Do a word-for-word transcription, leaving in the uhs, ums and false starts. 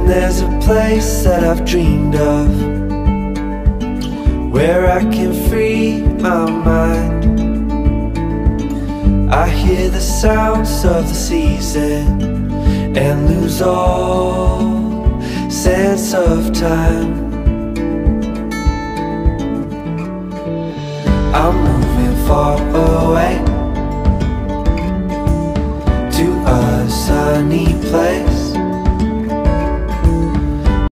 there's a place that I've dreamed of, where I can free my mind. I hear the sounds of the season and lose all sense of time. I'm moving far